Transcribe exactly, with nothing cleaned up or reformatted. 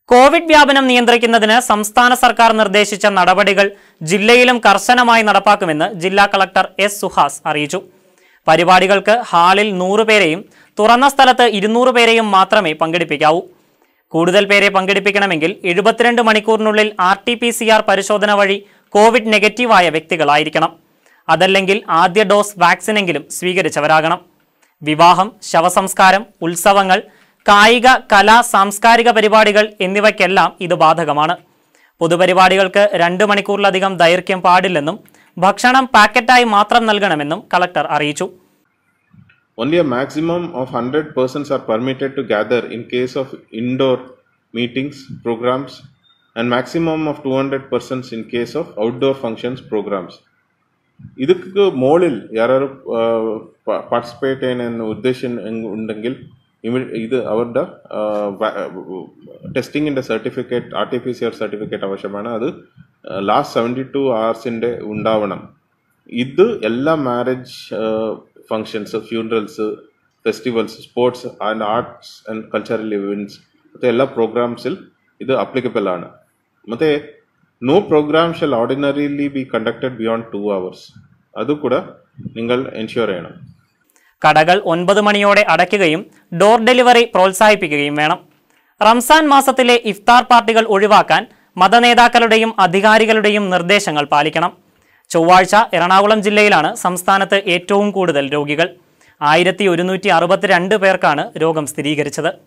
Covid വ്യാപനം നിയന്ത്രിക്കുന്നതിന് സംസ്ഥാന സർക്കാർ നിർദ്ദേശിച്ച നടപടികൾ ജില്ലയിലും കർശനമായി നടപ്പാക്കുമെന്ന് ജില്ലാ കളക്ടർ എസ് സുഹാസ് അറിയിച്ചു. പരിപാടികൾക്ക് ഹാളിൽ നൂറ് പേരെയും തുറന്ന സ്ഥലത്ത് ഇരുന്നൂറ് പേരെയും മാത്രമേ പങ്കെടുപ്പിക്കാവൂ. കൂടുതൽ പേരെ പങ്കെടുപ്പിക്കണമെങ്കിൽ എഴുപത്തിരണ്ട് മണിക്കൂറിനുള്ളിൽ R T P C R പരിശോധന വഴി കോവിഡ് നെഗറ്റീവായ വ്യക്തികളായിരിക്കണം. അതല്ലെങ്കിൽ ആദ്യ ഡോസ് വാക്സിനെങ്കിലും സ്വീകരിച്ചവരാകണം. വിവാഹം, ശവസംസ്കാരം, ഉത്സവങ്ങൾ, കായിക, കലാ, സാംസ്കാരിക പരിപാടികൾ എന്നിവയ്ക്കെല്ലാം ഇത് ബാധകമാണ്. പൊതുപരിപാടികൾക്ക് രണ്ട് മണിക്കൂറിലധികം ദൈർഘ്യം പാടില്ലെന്നും ഭക്ഷണം പാക്കറ്റായി മാത്രം നൽകണമെന്നും കളക്ടർ അറിയിച്ചു. Only a maximum of one hundred persons are permitted to gather in case of indoor meetings, programs, and maximum of two hundred persons in case of outdoor functions, programs. ಇದಕ್ಕೆ മോളിൽ ಯಾರು പാർട്ടിസിപ്പേറ്റ് ചെയ്യുന്ന ഉദ്ദേശം ഉണ്ടെങ്കിൽ ഇത് അവരുടെ ടെസ്റ്റിങ്ങിൻ്റെ certificate R T P C R certificate ആവശ്യമാണ്. അത് ലാസ്റ്റ് സെവൻറ്റി ടു അവേഴ്സിൻ്റെ ഉണ്ടാവണം. ഇത് എല്ലാ marriage functions, funerals, festivals, sports and arts and cultural events ಮತ್ತು ಎಲ್ಲ ಪ್ರೋಗ್ರಾಮ್ಸಿൽ ഇത് അപ്ലിക്കബിൾ ആണ്. ಮತ್ತು no program shall ordinarily be conducted beyond two hours. അതുകൂടെ നിങ്ങൾ എൻഷുർ ചെയ്യണം. കടകൾ ഒൻപത് മണിയോടെ അടയ്ക്കുകയും ഡോർ ഡെലിവറി പ്രോത്സാഹിപ്പിക്കുകയും വേണം. റംസാൻ മാസത്തിലെ ഇഫ്താർ പാർട്ടികൾ ഒഴിവാക്കാൻ മതനേതാക്കളുടെയും അധികാരികളുടെയും നിർദ്ദേശങ്ങൾ പാലിക്കണം. ചൊവ്വാഴ്ച എറണാകുളം ജില്ലയിലാണ് സംസ്ഥാനത്ത് ഏറ്റവും കൂടുതൽ രോഗികൾ. ആയിരത്തി ഒരുന്നൂറ്റി അറുപത്തിരണ്ട് പേർക്കാണ് രോഗം സ്ഥിരീകരിച്ചത്.